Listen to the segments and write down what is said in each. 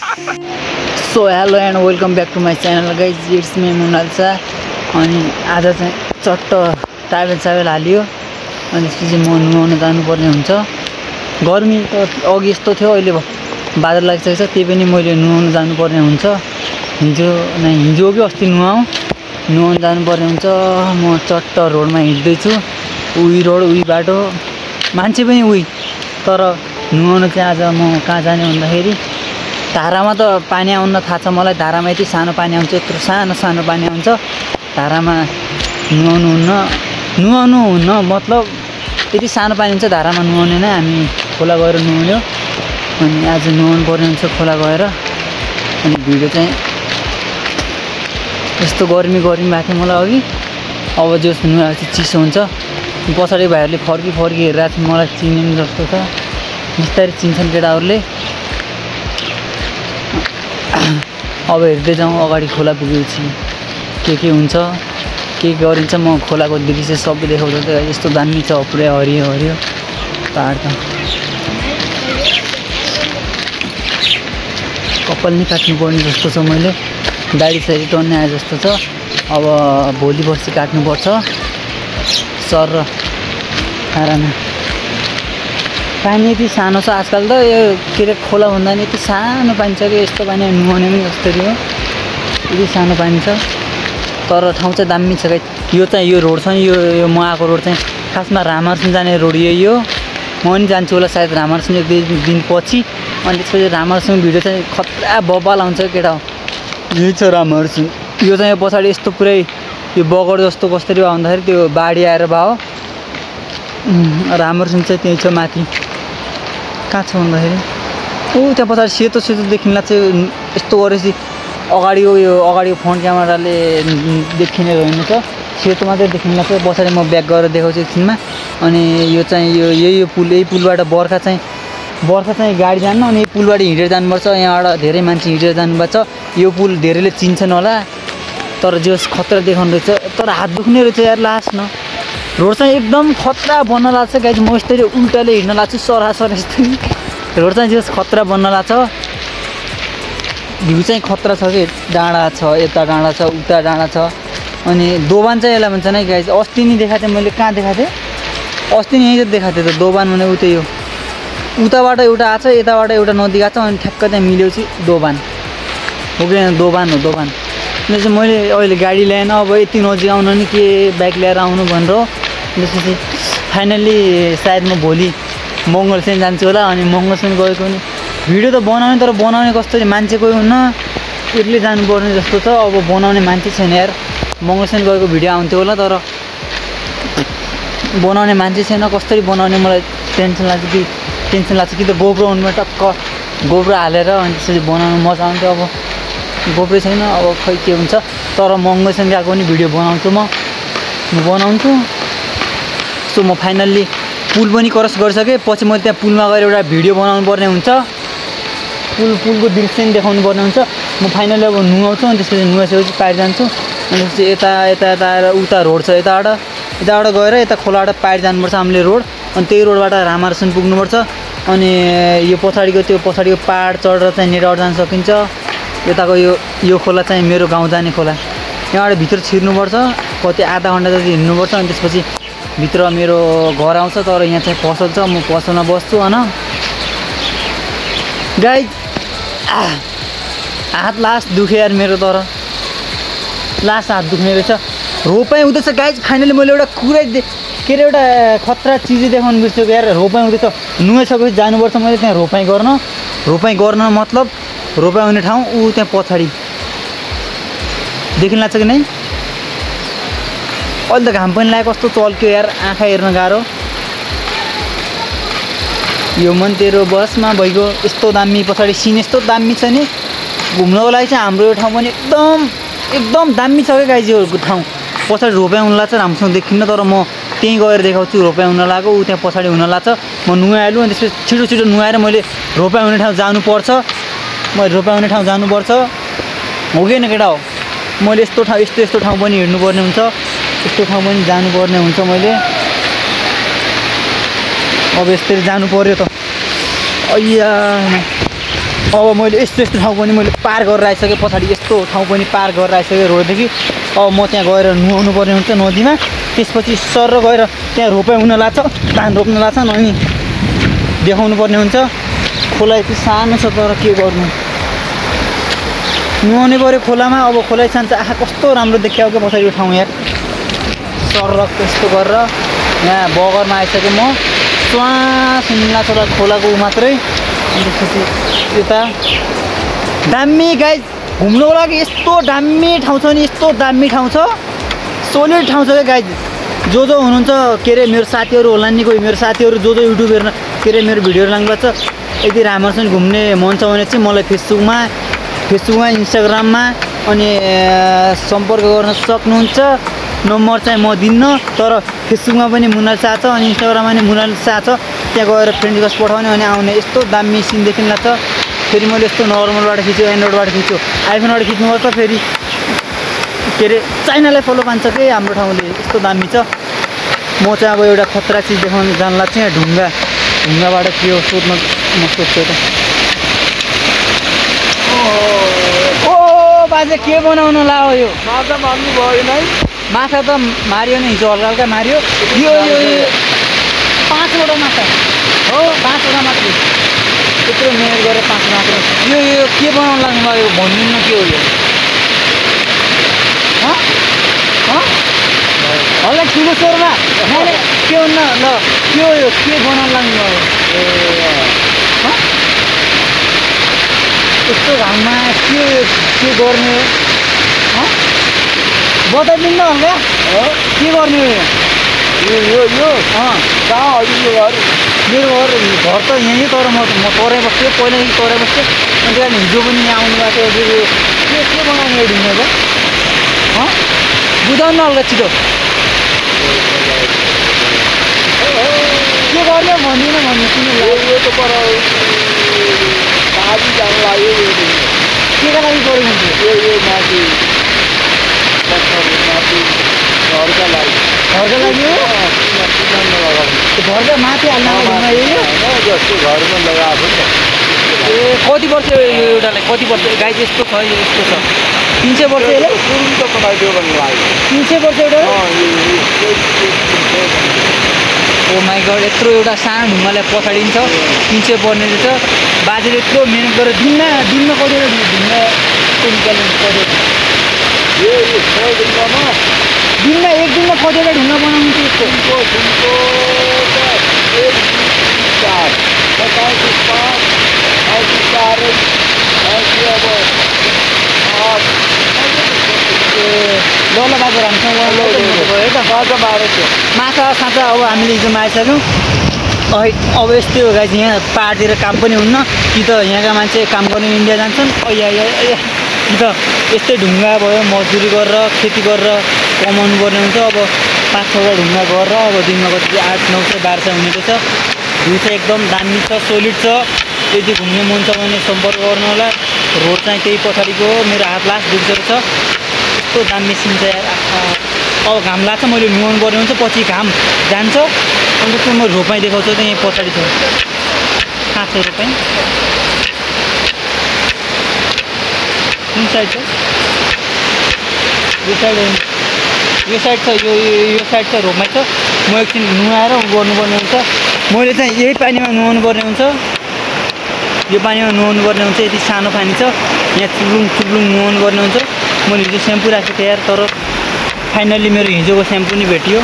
So hello and welcome back to my channel guys, it's me Munalsa. अनि आज चाहिँ चट्ट ट्राभल हालियो अनि त्यसपछि म नुहाउन जानुपर्ने हुन्छ। गर्मी त अघि यस्तो थियो, अहिले बादल लागिसकेको छ, त्यही पनि मैले नुहाउन जानुपर्ने हुन्छ। हिजो कि अस्ति नुहाउन जानुपर्ने हुन्छ। म चट्ट रोडमा हिँड्दैछु, उही रोड उही बाटो, मान्छे पनि उही, तर नुहाउन चाहिँ आज म कहाँ जाने भन्दाखेरि धारामा त पानी आउन थाहा छ मलाई। धारामा यति सानो पानी आउँछ, यत्रो सानो पानी आउँछ। धारामा नुहाउनु हुन्न मतलब यति सानो पानी हुन्छ धारामा नुहाउने नै। हामी खोला गएर नुहाउँयो अनि आज नुहाउनु पर्ने हुन्छ खोला गएर। अनि भिडियो चाहिँ यस्तो गर्मी भएको थियो मलाई अघि। अब जस नुहाएर चाहिँ चिसो हुन्छ। पछाडि भाइहरूले फर्की हेरिरहेको थियो, मलाई चिने जस्तो छ। बिस्तारै चिन्छन् केटाहरूले। अब हेर्दै जाउँ अगाडि खोला पुगेपछि के हुन्छ, के गरिन्छ। म खोलाको दृश्य सबै देखाउँछ। यस्तो दामी छ, पुरै हरियो पाहाड त। कपाल नि काट्नुपर्ने जस्तो छ, मैले दाढी साडी टन्ने आए जस्तो छ। अब भोलि पर्सि काट्नुपर्छ सर र आराम। पानी यति सानो छ आजकल त, यो के अरे खोला भन्दा नि यति सानो पानी छ कि यस्तो पानी नुहाउने पनि जस्तै हो। यति सानो पानी छ तर ठाउँ चाहिँ दामी छ। यो चाहिँ यो रोड छ नि, यो म आएको रोड चाहिँ खासमा रामरसन जाने रोड यही हो। म पनि जान्छु होला सायद रामरसन एक दुई दिन पछि। अनि त्यसपछि रामरसन भिडियो चाहिँ खतरा बबाल आउँछ केटा हो। यही छ रामरसन। यो चाहिँ पछाडि यस्तो पुरै यो बगर जस्तो कसरी भयो भन्दाखेरि त्यो बाढी आएर भयो। रामरसन चाहिँ त्यही छ माथि। कहाँ छ भन्दाखेरि त्यहाँ पछाडि सेतो देखिन लाग्छ। यस्तो गरेपछि अगाडिको फ्रन्ट क्यामेराले देखिने रहेन छ, सेतो मात्रै देखिन लाग्छ। पछाडि म ब्याक गरेर देखाउँछु एकछिनमा। अनि यो चाहिँ यही पुलबाट बर्खा चाहिँ गाडी जान्न, अनि यही पुलबाट हिँडेर जानुपर्छ। यहाँबाट धेरै मान्छे हिँडेर जानुभएको छ। यो पुल धेरैले चिन्छन् होला, तर जस खतरा देखाउनु रहेछ। तर हात दुख्ने रहेछ यार लास्ट न। रोड चाहिँ एकदम खतरा बन्न लाग्छ गाइज। म यस्तरी उल्टाले हिँड्न लाग्छु सरासर यस्तै। रोड चाहिँ जस खतरा बन्न लाग्छ। भ्यू चाहिँ खतरा छ कि, डाँडा छ, यता डाँडा छ, उता डाँडा छ। अनि दोबान चाहिँ यसलाई भन्छ नै गाइज। अस्ति नि देखाएको थिएँ मैले, कहाँ देखाएको थिएँ अस्ति नि यहीँ देखाएको थिएँ त। दोबान भने उतै हो, उताबाट एउटा आएको छ, यताबाट एउटा नदी गएको छ, अनि ठ्याक्क त्यहाँ मिलेपछि दोबान हो कि दोबान हो। अनि चाहिँ मैले अहिले गाडी ल्याएन, अब यति नजिक आउनु नि के बाइक ल्याएर आउनु भनेर। त्यसपछि फाइनल्ली सायद म भोलि मङ्गलसेन जान्छु होला। अनि मङ्गलसेन गएको नि भिडियो त बनाउने, तर बनाउने कस्तो मान्छे कोही हुन्न, एक्लै जानुपर्ने जस्तो छ। अब बनाउने मान्छे छैन यार। मङ्गलसेन गएको भिडियो आउँथ्यो होला, तर बनाउने मान्छे छैन। कसरी बनाउने मलाई टेन्सन लाग्छ कि त गोप्रो हुनुमा टक्क गोप्रो हालेर अनि त्यसरी बनाउनु मजा आउँथ्यो। अब गोप्रो छैन, अब खै के हुन्छ। तर मङ्गलसेन गएको पनि भिडियो बनाउँछु म बनाउँछु। सो म फाइनल्ली पुल पनि क्रस गरिसकेँ। पछि मैले त्यहाँ पुलमा गएर एउटा भिडियो बनाउनु पर्ने हुन्छ। पुलको दृश्य पनि देखाउनु पर्ने हुन्छ। म फाइनल्ली अब नुहाउँछु, अनि त्यसपछि नुहाइसकेपछि पारि जान्छु। अनि त्यसपछि यता आएर उता रोड छ, यताबाट गएर यता खोलाबाट पारि जानुपर्छ हामीले रोड। अनि त्यही रोडबाट रामरसन पुग्नुपर्छ। अनि यो पछाडिको पाहाड चढेर चाहिँ नेटबाट जान सकिन्छ। यताको यो खोला चाहिँ मेरो गाउँ जाने खोला। यहाँबाट भित्र छिर्नुपर्छ, कति आधा घन्टा जति हिँड्नुपर्छ। अनि त्यसपछि भित्र मेरो घर आउँछ। तर यहाँ चाहिँ पसल छ, म पसलमा बस्छु। गाइज हात लास्ट दुख्यो यार मेरो, तर लास्ट हात दुख्ने रहेछ। रोपाइ हुँदैछ गाइज। फाइनली मैले एउटा कुरै के अरे एउटा खतरा चिज देखाउनु बिर्सेको यार। रोपाइ हुँदैछ, नुहाइसकेपछि जानुपर्छ मैले त्यहाँ रोपाइ गर्न मतलब रोपाइ हुने ठाउँ ऊ त्यहाँ पछाडि देखिन लाग्छ कि नै। अहिले त घाम पनि लाग्यो, कस्तो चल्क्यो यार, आँखा हेर्न गाह्रो। यो मन तेरो बसमा भइगयो। यस्तो दामी पछाडि सिन यस्तो दामी छ नि, घुम्नको लागि चाहिँ हाम्रो यो ठाउँ पनि एकदम दामी छ क्या गाइज। यो ठाउँ पछाडि रोपाइ हुन लाग्छ, राम्रोसँग देखिन्न। तर म त्यहीँ गएर देखाउँछु रोपाइ हुन लाग्यो, ऊ त्यहाँ पछाडि हुन लाग्छ। म नुहाइहाल्छु, अनि त्यसपछि छिटो नुहाएर मैले रोपाइ हुने ठाउँ जानुपर्छ। हो कि न केटा हो। मैले यस्तो ठाउँ पनि हिँड्नुपर्ने हुन्छ, यस्तो ठाउँ पनि जानुपर्ने हुन्छ मैले। अब यस्तरी जानु पर्यो त। अय्या अब मैले यस्तो ठाउँ पनि मैले पार गरेर आइसकेँ पछाडि यस्तो ठाउँ पनि पार गरेर आइसकेँ रोडदेखि अब म त्यहाँ गएर नुहाउनु पर्ने हुन्छ नदीमा त्यसपछि सर गएर त्यहाँ रोपाइ हुन लाग्छ धान रोप्न लाग्छ अनि देखाउनु पर्ने हुन्छ खोला यति सानो छ तर के गर्नु नुहाउने पऱ्यो खोलामा अब खोला सान्छ आँखा कस्तो राम्रो देखियो क्या पछाडि यो ठाउँ यहाँ सरक त्यस्तो गरेर यहाँ बगरमा आइसकेँ म स्वास लाग्छ खोलाको मात्रै अनि त्यसपछि यता दामी गाई घुम्नुको लागि यस्तो दामी ठाउँ छ नि यस्तो दामी ठाउँ छ सोलिड ठाउँ छ क्या गाई जो हुनुहुन्छ के अरे मेरो साथीहरू होला नि कोही मेरो साथीहरू जो युट्युब हेर्न के अरे मेरो भिडियोहरू लाग्नु छ यदि राम्रोसँग घुम्ने मन छ भने चाहिँ मलाई फेसबुकमा इन्स्टाग्राममा अनि सम्पर्क गर्न सक्नुहुन्छ नम्बर चाहिँ म दिन्न तर फेसबुकमा पनि मुना चाहन्छ अनि इन्स्टाग्राममा पनि मुना चाहन्छ त्यहाँ गएर फ्रेन्ड रिक्वेस्ट पठाउने अनि आउने यस्तो दामी सिन देखिन लाग्छ फेरि मैले यस्तो नर्मलबाट खिच्यो एन्ड्रोइडबाट खिच्यो आइफोनबाट खिच्नुपर्छ फेरि के अरे चाइनालाई फलो पान्छ कि हाम्रो ठाउँले यस्तो दामी छ म चाहिँ अब एउटा खतरा चिज देखाउनु जान लाग्छ यहाँ ढुङ्गाबाट के हो सोध्न म सोध्छु त ओ बाजे के बनाउनु लाग्यो यो माछा मार्नु भएन है माछा त मारियो नि हिजो हल्का हल्का मारियो यो 5वटा माछा हो 5वटा मात्रै त्यत्रो मेहनत गरेर 5 मात्र यो के बनाउनु लाग्नु भयो भनिदिनु के हो यो हल्ला ठुलो स्वरमा के हुन्न ल के हो यो के बनाउनु लाग्नु भयो यस्तो घाममा के गर्ने हो बताइदिनु न हल्का के गर्ने हो यो कहाँ हजुरको घर मेरो घर त यहीँ तर म तराई बस्थेँ पहिलादेखि तराई बस्थेँ अनि त्यहाँ हिजो पनि यहाँ आउनु भएको थियो के बनाउने हो ढुङ्गाको बुझाउनु न हल्का छिटो के गर्ने भन्दिनँ भन्नु सुन्नु यो त पर बाजी जानु लाग्यो केका लागि गरेको हुन्छ यो माथि घरका लागि घरका माथि हाल्न जस्तो घरमा लगाएको नि ए कति वर्ष यो एउटालाई कति वर्ष गाई यस्तो छ यो यस्तो छ 300 वर्ष यसले तुरुन्त बनाइदियो भन्ने लाग्यो 300 वर्ष एउटा ओ माई गड यत्रो एउटा सानो ढुङ्गालाई पछाडिन्छ 300 पर्ने रहेछ बाजेले यत्रो मिहिनेत गरेर दिनमा कतिवटा ढुङ्गा निकाल्नु पर्यो दिनमा एक दिनमा कतिवटा ढुङ्गा बनाउनु थियो यस्तो ल बाजे राम्रोसँग माछा साँचा अब हामीले हिजो मारिसक्यौँ अब यस्तै हो गाई यहाँ पाहाडतिर काम पनि हुन्न कि त यहाँका मान्छे काम गर्ने इन्डिया जान्छन् कि त यस्तै ढुङ्गा भयो मजदुरी गरेर खेती गरेर कमाउनु पर्ने हुन्छ अब 5-6वटा ढुङ्गा गरेर अब दिनमा कति 8-900 1200 हुने रहेछ भ्यू चाहिँ एकदम दामी छ सोलिड छ यदि घुम्ने मन छ भने सम्पर्क गर्नु होला रोड चाहिँ त्यही पछाडिको मेरो हात लास्ट दुख्दो रहेछ यस्तो दामी सिन चाहिँ अब घाम लाग्छ मैले नुहाउनु पर्ने हुन्छ पछि घाम जान्छ अन्त चाहिँ म रोपाइ देखाउँछु त यहीँ पछाडि छ कहाँ छ रोपाइ कुन साइड छ यो साइड छ यो साइड छ रोपाइ छ म एकछिन नुहाएर गर्नुपर्ने हुन्छ मैले चाहिँ यही पानीमा नुहाउनु पर्ने हुन्छ यो पानीमा नुहाउनु पर्ने हुन्छ यति सानो पानी छ यहाँ चुप्लुङ नुहाउनु पर्ने हुन्छ मैले हिजो स्याम्पू राखेको थिएँ यार तर फाइनल्ली मेरो हिजोको स्याम्पू नि भेटियो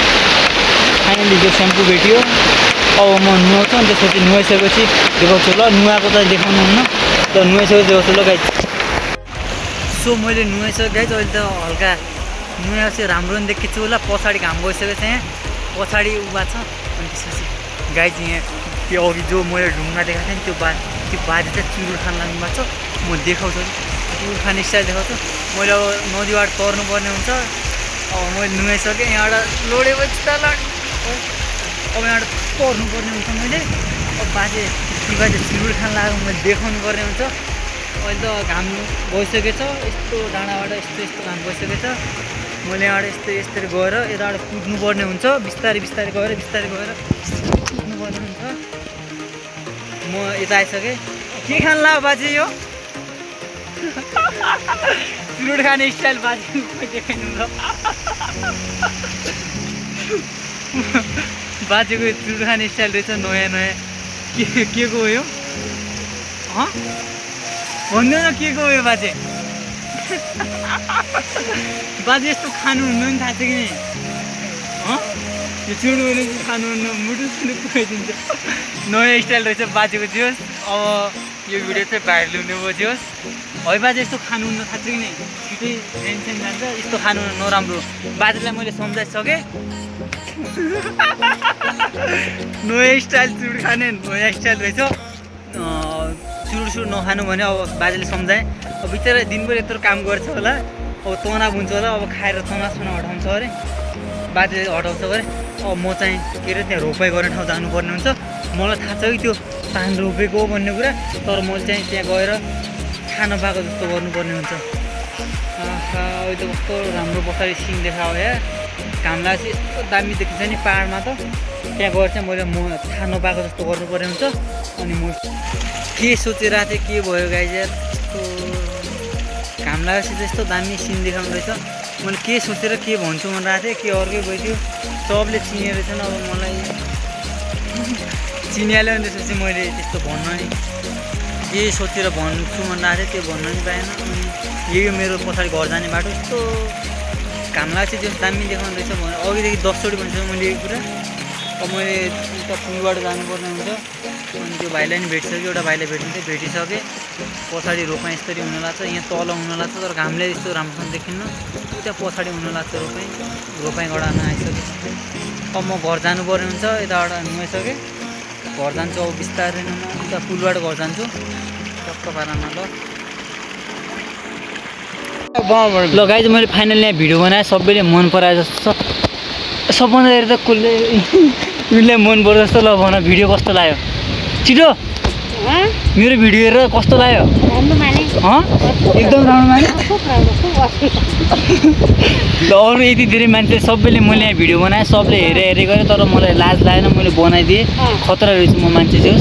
अब म नुहाउँछु अनि त्यसपछि नुहाइसकेपछि देखाउँछु ल नुहाएको त देखाउनु हुन्न त नुहाइसकेपछि देखाउँछु ल गाई सो मैले नुहाइसकेँ गाई अहिले त हल्का नुहाएपछि राम्रो पनि देखेको छु होला पछाडि घाम गइसकेको छ यहाँ पछाडि उभा छ अनि त्यसपछि गाई चाहिँ यहाँ त्यो अघि जो मैले ढुङ्गा देखाएको थिएँ नि त्यो बाजे चाहिँ चुरुल खान लाग्नु भएको छ म देखाउँछु चुरुल खाने स्टाइल देखाउँछु मैले अब नदीबाट तर्नुपर्ने हुन्छ अब मैले नुहाइसकेँ यहाँबाट लोडेपछि त अब यहाँबाट तर्नुपर्ने हुन्छ मैले अब बाजे चुरुल खान लाग्यो मैले देखाउनु पर्ने हुन्छ अहिले त घाम गइसकेको छ यस्तो डाँडाबाट यस्तो घाम गइसकेको छ मैले यहाँबाट यस्तरी गएर यताबाट कुद्नुपर्ने हुन्छ बिस्तारै गएर कुद्नुपर्ने हुन्छ म यता आइसकेँ के खान्ला बाजे यो चुरोट खाने स्टाइल बाजे देखाइनु ल बाजेको चुरोट खाने स्टाइल रहेछ नयाँ नयाँ के को हो यो भन्नु न के को हो यो बाजे बाजे यस्तो खानुहुन्न नि थाहा छ कि नि यो चुरोट मैले खानुहुन्न मुटु सुटु पुगाइदिन्छ नयाँ स्टाइल रहेछ बाजेको जोस् अब यो भिडियो चाहिँ भाइरल हुने भयो जोस् है बाजे यस्तो खानुहुन्न थाहा छ कि नि छिटै टेन्सन जान्छ यस्तो खानु नराम्रो बाजेलाई मैले सम्झाइसकेँ नयाँ स्टाइल चुरोट खाने नयाँ स्टाइल रहेछ चुरोट नखानु भने अब बाजेले सम्झाएँ अब बिचरा दिनभरि यत्रो काम गर्छ होला अब तनाव हुन्छ होला अब खाएर तनासुना हटाउँछ अरे बाजेले हटाउँछ अरे अब म चाहिँ के अरे त्यहाँ रोपाइ गर्ने ठाउँ जानुपर्ने हुन्छ मलाई थाहा छ कि त्यो धान रोपेको हो भन्ने कुरा तर मैले चाहिँ त्यहाँ गएर खान पाएको जस्तो गर्नुपर्ने हुन्छ अहिले त कस्तो राम्रो पछाडि सिन देखायो या घाम लागेपछि यस्तो दामी देखिन्छ नि पाहाडमा त त्यहाँ गएर चाहिँ मैले म थाहा नपाएको जस्तो गर्नुपर्ने हुन्छ अनि म के सोचेर थिएँ के भयो गाइज यार यस्तो घाम लागेपछि चाहिँ यस्तो दामी सिन देखाउनु रहेछ मैले के सोचेर के भन्छु भनेर थिएँ के अर्कै भइदियो सबले चिनेर रहेछन् अब मलाई चिनिहाल्यो भने त्यसपछि मैले त्यस्तो भन्न नि के सोचेर भन्छु भनेर थिएँ त्यो भन्न नि पाएन अनि यही मेरो पछाडि घर जाने बाटो यस्तो घाम लाग्छ त्यो दामी देखाउनु रहेछ भने अघिदेखि 10 चोटि भनिसकेँ मैले यही कुरा अब मैले उता पुलबाट जानुपर्ने हुन्छ अनि त्यो भाइलाई नि भेटिसक्यो एउटा भाइलाई भेट्नु चाहिँ भेटिसकेँ पछाडि रोपाइ यसरी हुन लाग्छ यहाँ तल हुन लाग्छ तर घामले यस्तो राम्रोसँग देखिन्न उता पछाडि हुन लाग्छ रोपाइ गडामा आइसकेँ अब म घर जानुपर्ने हुन्छ यताबाट नुहाइसकेँ घर जान्छु अब बिस्तारै नुहाउन उता पुलबाट घर जान्छु टक्क पारामा ल गाइज मैले फाइनली यहाँ भिडियो बनाएँ सबैले मन पराए जस्तो छ सबभन्दा हेरेर त कसले उनले मन पर्छ जस्तो ल भन भिडियो कस्तो लाग्यो छिटो मेरो भिडियो हेरेर कस्तो लाग्यो एकदम राम्रो माने ल अरू यति धेरै मान्छे सबैले मैले यहाँ भिडियो बनाएँ सबले हेरे गरेँ तर मलाई लाज लागेन मैले बनाइदिएँ खतरा रहेछु म मान्छे चाहिँ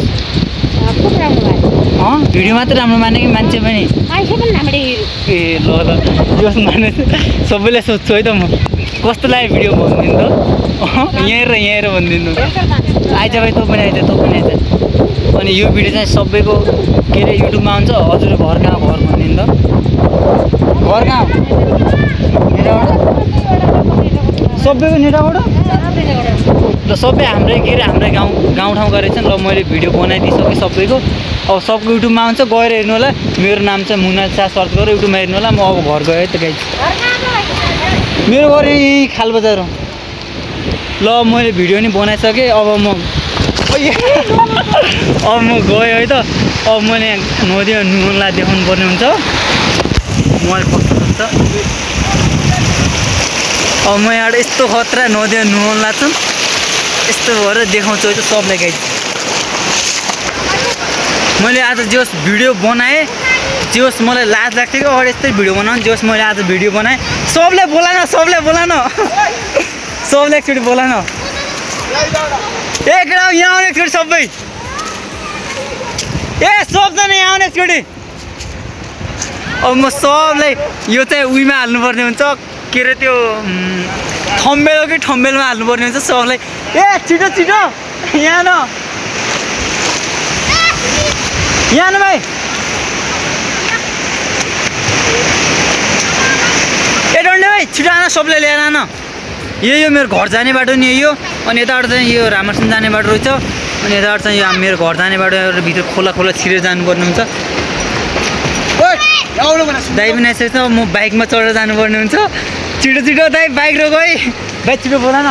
भिडियो मात्रै राम्रो माने कि मान्छे पनि ए ल जस माने सबैले सोध्छु है त म कस्तो लाग्यो भिडियो भनिदिनु त यहाँ हेरेर भनिदिनु आइज भाइ तँ पनि आइज अनि यो भिडियो चाहिँ सबैको के अरे युट्युबमा आउँछ हजुर घर कहाँ घर भनिदिनु त घर कहाँ नेटाबाट सबैको नेटाबाट ल सबै हाम्रै के अरे हाम्रै गाउँठाउँ गरेको छ नि ल मैले भिडियो बनाइदिइसकेँ सबैको अब सबको युट्युबमा आउँछ गएर हेर्नु होला मेरो नाम चाहिँ मुना शाह सर्च गरेर युट्युबमा हेर्नु होला म अब घर गएँ त गाइज मेरो घर यहीँ खालबजार हो ल मैले भिडियो नि बनाइसकेँ अब म गएँ है त अब मैले नदीमा नुहाउनलाई देखाउनु पर्ने हुन्छ मलाई कस्तो हुन्छ अब म यहाँबाट यस्तो खतरा नदीमा नुहाउन लाग्छु यस्तो भएर देखाउँछु है त सबलाई गाइज मैले आज जोस् भिडियो बनाएँ जोस् मलाई लाज लाग्थ्यो कि अगाडि यस्तै भिडियो बनाउनु जोस् मैले आज भिडियो बनाएँ सबलाई बोला न सबलाई एकचोटि बोला न एक राउन्ड यहाँ आउने एकचोटि सबै ए सबजना यहाँ आउने एकचोटि अब म सबलाई यो चाहिँ उहीमा हाल्नुपर्ने हुन्छ के अरे त्यो थम्बेल हो कि ठम्बेलमा हाल्नुपर्ने हुन्छ सबलाई ए छिटो यहाँ न भाइ ए डन्डे भाइ छिटो आन सबलाई लिएर आन यो मेरो घर जाने बाटो नि यो अनि यताबाट चाहिँ यो रामरसन जाने बाटो रहेछ अनि यताबाट चाहिँ यो मेरो घर जाने बाटो भित्र खोला छिरेर जानुपर्ने हुन्छ दाइ पनि आइसकेको छ म बाइकमा चढेर जानुपर्ने हुन्छ छिटो दाइ बाइक रोक है भाइ छिटो बोला न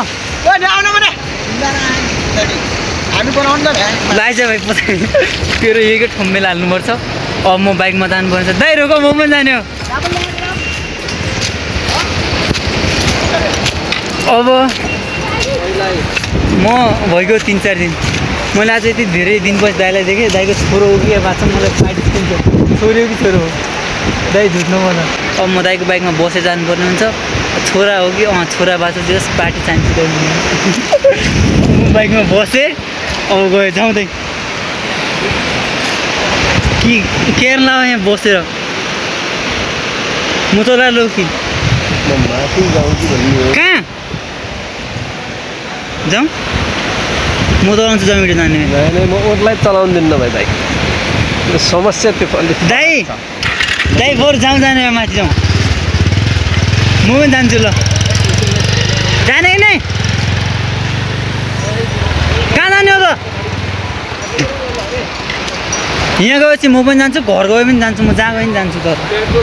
लाइज भाइ पछाडि तेरो यहीकै ठम्बेल हाल्नुपर्छ अब म बाइकमा जानुपर्ने छ दाइ रोक म पनि जाने हो अब म भइगयो 3-4 दिन मैले आज यति धेरै दिनपछि दाइलाई देखेँ दाइको छोरो हो कि बाँच्छ मलाई पार्टी दिन्छ छोरी हो कि छोरो हो दाइ झुट नभन अब म दाइको बाइकमा बसेर जानुपर्ने हुन्छ छोरा हो कि छोरा बाँच्छ जस पार्टी चाहिन्छ म बाइकमा बसेँ अब गएँ जाउँदै कि केरलामा यहाँ बसेर म तँलाई लौ कि म माथि जाउँ कि भन्ने हो। कहाँ जाउँ म चलाउँछु जाउँ भिडियो जाने नै म ओर्लाई चलाउनु दिन्न भाइ बाइक समस्या त्यो अलिक दाइ दाइ बरु जाउँ जाने माथि जाउँ म पनि जान्छु ल जाने कि नै कहाँ जाने हो त यहाँ गएपछि म पनि जान्छु घर गए पनि जान्छु म जहाँ गए पनि जान्छु तर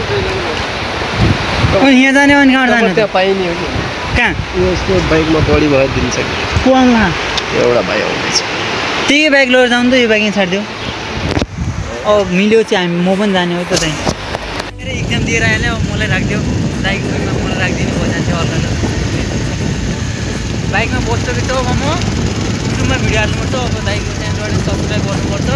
अनि यहाँ जाने भने कहाँ जाने त्यहाँ पाइने हो कि कहाँ यसको बाइकमा बढी भएर दिन्छ कि कुवाङमा एउटा भाइ आउँदैछ त्यही बाइक लिएर जाउँ त यो बाइक यहाँ छाडिदियो अब मिल्यो चाहिँ हामी म पनि जाने हो त चाहिँ मेरो इक्जाम दिएर आएन अब मलाई राखिदियो बाइकमा मलाई राखिदिनु भयो जान्थ्यो अर्का बाइकमा बस्छु त अब म युट्युबमा भिडियो हाल्नुपर्छ अब दाइको च्यानलबाट सब्सक्राइब गर्नुपर्छ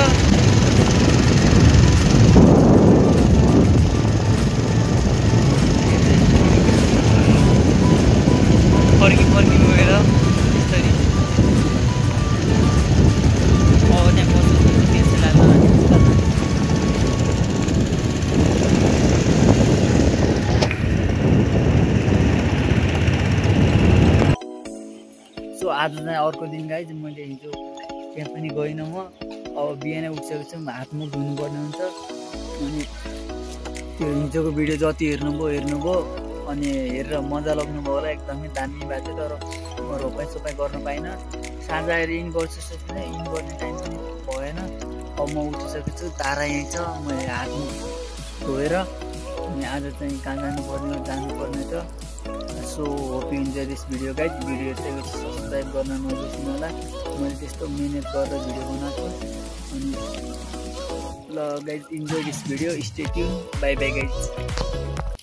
फर्की गएर यसरी अब त्यहाँ बस्नु टेन्सन लाग्दैन सो आज चाहिँ अर्को दिन गाई मैले हिजो त्यहाँ पनि गइनँ म अब बिहानै उठिसकेको छु हात मुख धुनुपर्ने हुन्छ अनि त्यो हिजोको भिडियो जति हेर्नुभयो अनि हेरेर मजा लाग्नुभयो होला एकदमै दामी भएको थियो तर म रोपाइ सोपाइ गर्न पाइनँ साँझ आएर इन गर्छु सोचिनँ इन गर्ने टाइम पनि भएन अब म उठिसकेको छु तारा यहीँ छ मैले हात मुख धोएर अनि आज चाहिँ कहाँ जानुपर्ने छ so hope you enjoy this video guys video चाहिँ सब्सक्राइब गर्न नबिर्सिनु होला मैले त्यस्तो मिहिनेत गरेर भिडियो बनाएको अनि ल guys enjoy this video stay tuned bye bye guys